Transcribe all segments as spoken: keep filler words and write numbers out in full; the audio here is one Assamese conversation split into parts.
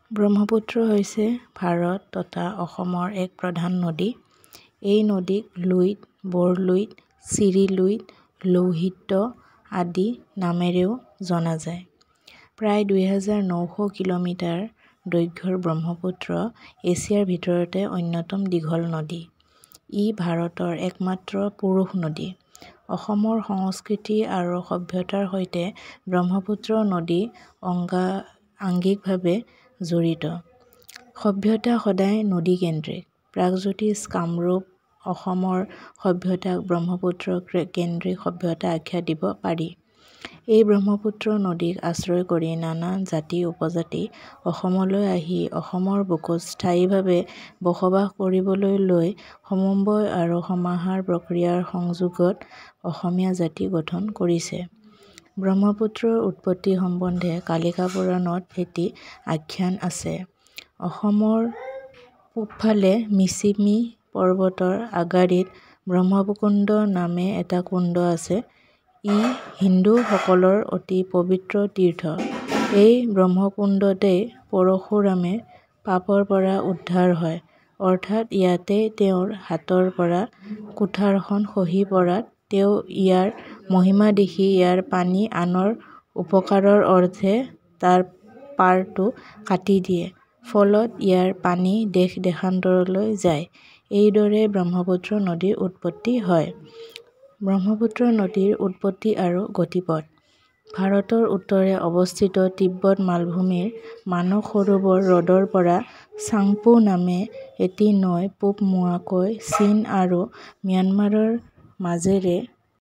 ব্ৰহ্মপুত্ৰ হৈছে ভাৰত তথা অসমৰ এক প্ৰধান নদী। এই নদীক লুইত, বৰলুইত, চিৰিলুইত, লৌহিত্য আদি নামেৰেও জনা যায়। প্ৰায় দুই হাজাৰ নশ কিলোমিটাৰ দৈৰ্ঘ্যৰ ব্ৰহ্মপুত্ৰ এছিয়াৰ ভিতৰতে অন্যতম দীঘল নদী। ই ভাৰতৰ একমাত্ৰ পুৰুষ নদী। অসমৰ সংস্কৃতি আৰু সভ্যতাৰ সৈতে ব্ৰহ্মপুত্ৰ নদী অংগা আংগিকভাৱে জড়িত। সভ্যতা সদায় নদীকেন্দ্ৰিক। প্ৰাগজ্যোতিষ কামৰূপ অসমৰ সভ্যতাক ব্ৰহ্মপুত্ৰ কেন্দ্ৰিক সভ্যতা আখ্যা দিব পাৰি। এই ব্ৰহ্মপুত্ৰ নদীক আশ্ৰয় কৰি নানান জাতি উপজাতি অসমলৈ আহি অসমৰ বুকুত স্থায়ীভাৱে বসবাস কৰিবলৈ লৈ সমন্বয় আৰু সমাহাৰ প্ৰক্ৰিয়াৰ সংযোগত অসমীয়া জাতি গঠন কৰিছে। ব্ৰহ্মপুত্ৰৰ উৎপত্তি সম্বন্ধে কালিকা পুৰাণত এটি আখ্যান আছে। অসমৰ পূবফালে মিচিমি পৰ্বতৰ আগাৰীত ব্ৰহ্মকুণ্ড নামে এটা কুণ্ড আছে। ই হিন্দুসকলৰ অতি পবিত্ৰ তীৰ্থ। এই ব্ৰহ্মকুণ্ডতেই পৰশুৰামে পাপৰ পৰা উদ্ধাৰ হয়, অৰ্থাৎ ইয়াতেই তেওঁৰ হাতৰ পৰা কুঠাৰখন খহি পৰাত তেওঁ ইয়াৰ মহিমা দেখি ইয়াৰ পানী আনৰ উপকাৰৰ অৰ্থে তাৰ পাৰটো কাটি দিয়ে, ফলত ইয়াৰ পানী দেশ-দেশান্তৰলৈ যায়। এইদৰে ব্ৰহ্মপুত্ৰ নদীৰ উৎপত্তি হয়। ব্ৰহ্মপুত্ৰ নদীৰ উৎপত্তি আৰু গতিপথ। ভাৰতৰ উত্তৰে অৱস্থিত তিব্বত মালভূমিৰ মানস সৰোবৰ হ্ৰদৰ পৰা চাংপো নামে এটি নৈ পূব-মুৱাকৈ চীন আৰু ম্যানমাৰৰ মাজেৰে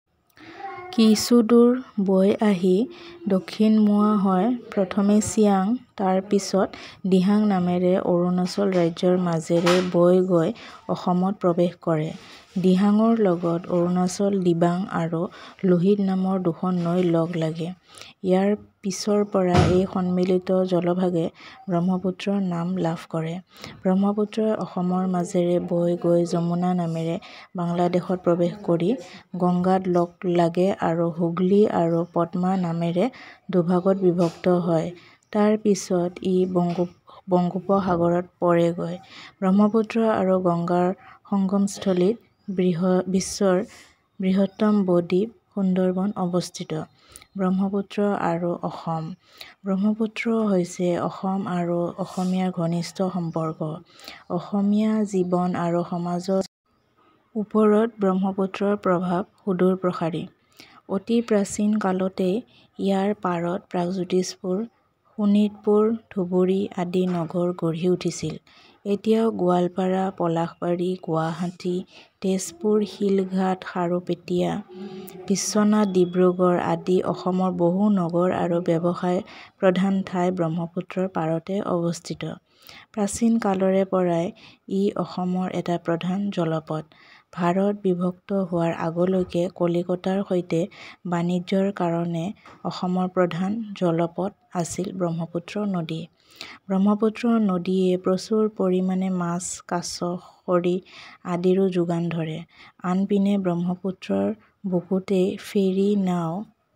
কিছুদূৰ বৈ আহি দক্ষিণমুৱা হৈ প্ৰথমে চিয়াং, তাৰ পিছত দিহাং নামেৰে অৰুণাচল ৰাজ্যৰ মাজেৰে বৈ গৈ অসমত প্ৰৱেশ কৰে। দিহাঙৰ লগত অৰুণাচল দিবাং আৰু লোহিত নামৰ দুখন নৈ লগ লাগে। ইয়াৰ পিছৰ পৰা এই সন্মিলিত জলভাগে ব্ৰহ্মপুত্ৰ নাম লাভ কৰে। ব্ৰহ্মপুত্ৰই অসমৰ মাজেৰে বৈ গৈ যমুনা নামেৰে বাংলাদেশত প্ৰৱেশ কৰি গংগাত লগ লাগে আৰু হুগলী আৰু পদ্মা নামেৰে দুভাগত বিভক্ত হয়। তাৰ পিছত ই বংগোপসাগৰত পৰেগৈ। ব্ৰহ্মপুত্ৰ আৰু গংগাৰ সঙ্গমস্থলীত বিশ্বৰ বৃহত্তম ব-দ্বীপ সুন্দৰবন অৱস্থিত। ব্ৰহ্মপুত্ৰ আৰু অসম। ব্ৰহ্মপুত্ৰ হৈছে অসম আৰু অসমীয়াৰ ঘনিষ্ঠ সম্পৰ্ক। অসমীয়া জীৱন আৰু সমাজৰ ওপৰত ব্ৰহ্মপুত্ৰৰ প্ৰভাৱ সুদূৰ প্ৰসাৰী। অতি প্ৰাচীন কালতেই ইয়াৰ পাৰত প্ৰাগজ্যোতিষপুৰ, শোণিতপুৰ, ধুবুৰী আদি নগৰ গঢ়ি উঠিছিল। এতিয়াও গোৱালপাৰা, পলাশবাৰী, গুৱাহাটী, তেজপুৰ, শিলঘাট, খাৰুপেটীয়া, বিশ্বনাথ, ডিব্ৰুগড় আদি অসমৰ বহু নগৰ আৰু ব্যৱসায় প্ৰধান ঠাই ব্ৰহ্মপুত্ৰৰ পাৰতে অৱস্থিত। প্ৰাচীন কালৰে পৰাই ই অসমৰ এটা প্ৰধান জলপথ। ভাৰত বিভক্ত হোৱাৰ আগলৈকে কলিকতাৰ সৈতে বাণিজ্যৰ কাৰণে অসমৰ প্ৰধান জলপথ আছিল ব্ৰহ্মপুত্ৰ নদী। ব্ৰহ্মপুত্ৰ নদীয়ে প্ৰচুৰ পৰিমাণে মাছ, কাছ, খৰি আদিৰো যোগান ধৰে। আনপিনে ব্ৰহ্মপুত্ৰৰ বুকুতেই ফেৰী নাও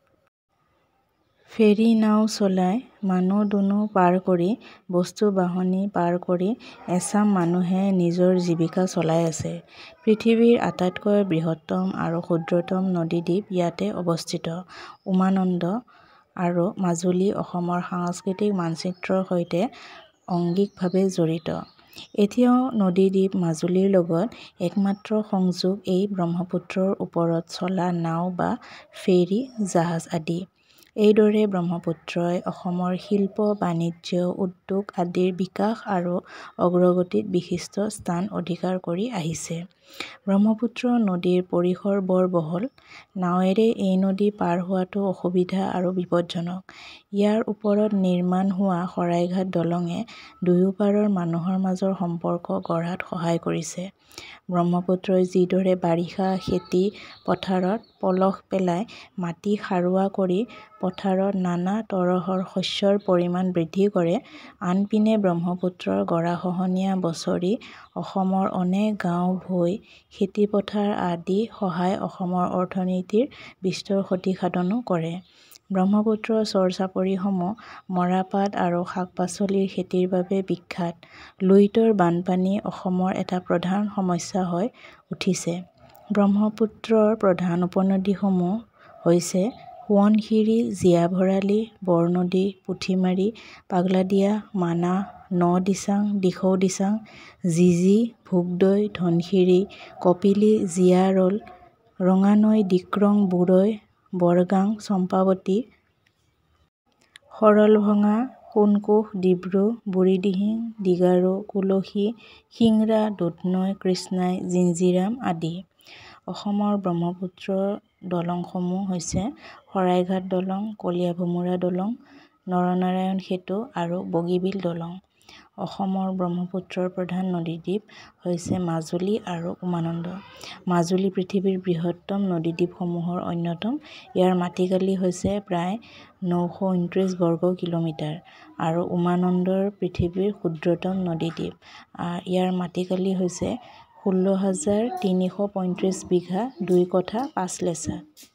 ফেৰী নাও চলাই মানুহ-দুনুহ পাৰ কৰি, বস্তু-বাহনী পাৰ কৰি এচাম মানুহে নিজৰ জীৱিকা চলাই আছে। পৃথিৱীৰ আটাইতকৈ বৃহত্তম আৰু ক্ষুদ্ৰতম নদীদ্বীপ ইয়াতে অৱস্থিত। উমানন্দ আৰু মাজুলী অসমৰ সাংস্কৃতিক মানচিত্ৰৰ সৈতে অংগিকভাৱে জড়িত। এতিয়াও নদীদ্বীপ মাজুলীৰ লগত একমাত্ৰ সংযোগ এই ব্ৰহ্মপুত্ৰৰ ওপৰত চলা নাও বা ফেৰী জাহাজ আদি। এইদৰে ব্ৰহ্মপুত্ৰই অসমৰ শিল্প, বাণিজ্য, উদ্যোগ আদিৰ বিকাশ আৰু অগ্ৰগতিত বিশিষ্ট স্থান অধিকাৰ কৰি আহিছে। ব্ৰহ্মপুত্ৰ নদীৰ পৰিসৰ বৰ বহল। নাৱেৰে এই নদী পাৰ হোৱাটো অসুবিধা আৰু বিপদজনক। ইয়াৰ ওপৰত নিৰ্মাণ হোৱা শৰাইঘাট দলঙে দুয়োপাৰৰ মানুহৰ মাজৰ সম্পৰ্ক গঢ়াত সহায় কৰিছে। ব্ৰহ্মপুত্ৰই যিদৰে বাৰিষা খেতি পথাৰত পলস পেলাই মাটি সাৰুৱা কৰি পথাৰত নানা তৰহৰ শস্যৰ পৰিমাণ বৃদ্ধি কৰে, আনপিনে ব্ৰহ্মপুত্ৰৰ গৰাখহনীয়া বছৰি অসমৰ অনেক গাঁও, ভৈ, খেতিপথাৰ আদি সহায় অসমৰ অৰ্থনীতিৰ বিস্তৰ ক্ষতিসাধনো কৰে। ব্ৰহ্মপুত্ৰৰ চৰ-চাপৰিসমূহ মৰাপাট আৰু শাক-পাচলিৰ খেতিৰ বাবে বিখ্যাত। লুইতৰ বানপানী অসমৰ এটা প্ৰধান সমস্যা হৈ উঠিছে। ব্ৰহ্মপুত্ৰৰ প্ৰধান উপনদীসমূহ হৈছে সোৱণশিৰি, জীয়াভৰালী, বৰনদী, পুঠিমাৰী, পাগলাদিয়া, মানাহ, ন-দিচাং, দিখৌ-দিচাং, জিজি, ভোগদৈ, ধনশিৰি, কপিলী, জীয়াৰল, ৰঙানৈ, ডিক্ৰং, বুৰৈ, বৰগাং, চম্পাৱতী, সৰলভঙা, সোণকোষ, ডিব্ৰু, বুঢ়ীদিহিং, দিগাৰু, কুলশী, সিংৰা, দুধনৈ, কৃষ্ণাই, জিঞ্জিৰাম আদি। অসমৰ ব্ৰহ্মপুত্ৰৰ দলংসমূহ হৈছে শৰাইঘাট দলং, কলীয়াভোমোৰা দলং, নৰনাৰায়ণ সেতু আৰু বগীবিল দলং। অসমৰ ব্ৰহ্মপুত্ৰৰ প্ৰধান নদীদ্বীপ হৈছে মাজুলী আৰু উমানন্দ। মাজুলী পৃথিৱীৰ বৃহত্তম নদীদ্বীপসমূহৰ অন্যতম। ইয়াৰ মাটিকালি হৈছে প্ৰায় নশ ঊনত্ৰিছ বৰ্গ কিলোমিটাৰ আৰু উমানন্দৰ পৃথিৱীৰ ক্ষুদ্ৰতম নদীদ্বীপ। ইয়াৰ মাটিকালি হৈছে ষোল্ল হাজাৰ তিনিশ পঁয়ত্ৰিছ বিঘা দুই কঠা পাঁচ লেচা।